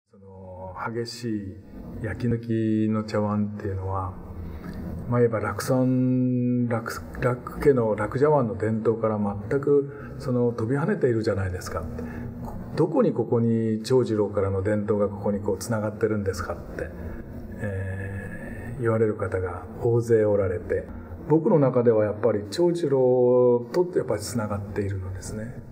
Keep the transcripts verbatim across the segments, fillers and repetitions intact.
その激しい焼き抜きの茶碗っていうのは、まあ言えば楽山楽楽家の楽茶碗の伝統から全くその飛び跳ねているじゃないですか。どこにここに長次郎からの伝統がここにこうつながってるんですかって、えー、言われる方が大勢おられて、僕の中ではやっぱり長次郎とやっぱりつながっているのですね。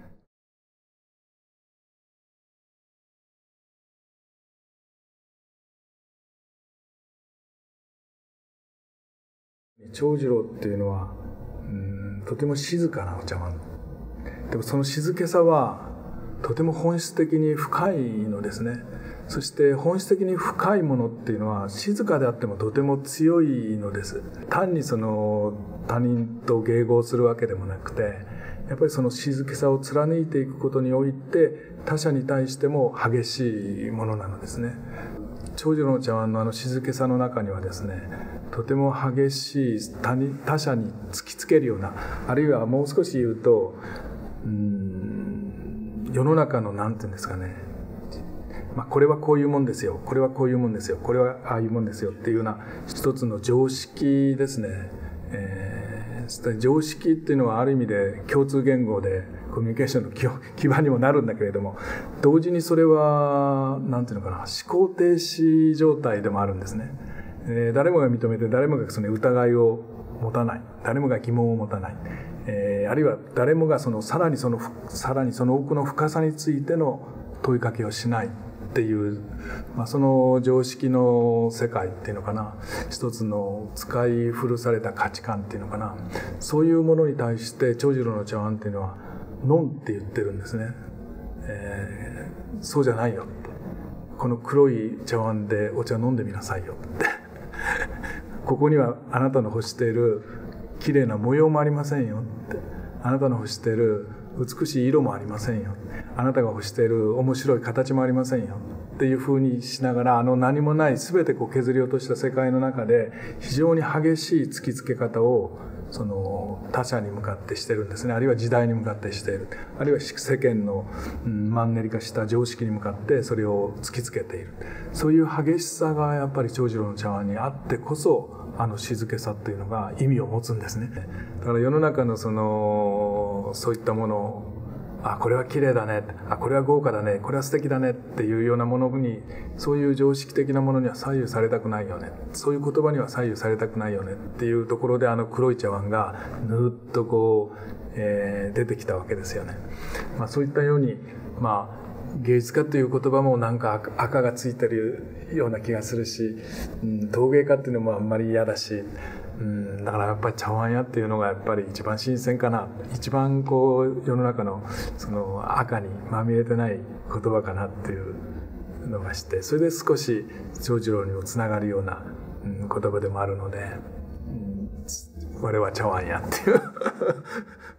長次郎っていうのはうんとても静かなお茶碗でもその静けさはとても本質的に深いのですね。そして本質的に深いものっていうのは静かであってもとても強いのです。単にその他人と迎合するわけでもなくて、やっぱりその静けさを貫いていくことにおいて他者に対しても激しいものなのですね。長次郎の茶碗のあの静けさの中にはですね、とても激しい 他, 他者に突きつけるような、あるいはもう少し言うとうーん世の中のなんていうんですかね、まあ、これはこういうもんですよ、これはこういうもんですよ、これはああいうもんですよっていうような一つの常識ですね。えー、常識っていうのはある意味で共通言語でコミュニケーションの基盤にもなるんだけれども、同時にそれはなんていうのかな、思考停止状態でもあるんですね。えー、誰もが認めて誰もがその疑いを持たない、誰もが疑問を持たない、えー、あるいは誰もがそのさらにそのさらにその奥の深さについての問いかけをしないっていう、まあ、その常識の世界っていうのかな、一つの使い古された価値観っていうのかな、そういうものに対して長次郎の茶碗っていうのはノンって言ってるんですね。えー、そうじゃないよって、この黒い茶碗でお茶飲んでみなさいよってここにはあなたの欲している綺麗な模様もありませんよって、あなたの欲している美しい色もありませんよ、あなたが欲している面白い形もありませんよっていう風にしながら、あの何もない全てこう削り落とした世界の中で非常に激しい突きつけ方をその他者に向かってしてるんですね。あるいは時代に向かってしている、あるいは世間の、うん、マンネリ化した常識に向かってそれを突きつけている、そういう激しさがやっぱり長次郎の茶碗にあってこそ、あの静けさっていうのが意味を持つんですね。だから世の中のそのそういったものを、あ、これは綺麗だね、あ、これは豪華だね、これは素敵だねっていうようなものに、そういう常識的なものには左右されたくないよね、そういう言葉には左右されたくないよねっていうところで、あの黒い茶碗がぬーっとこう、えー、出てきたわけですよね。まあそういったように、まあ芸術家という言葉もなんか赤がついてるような気がするし、うん、陶芸家っていうのもあんまり嫌だし、うん、だからやっぱり茶碗屋っていうのがやっぱり一番新鮮かな、一番こう世の中のその赤にまみれてない言葉かなっていうのがして、それで少し長次郎にもつながるような、うん、言葉でもあるので、うん、我は茶碗屋っていう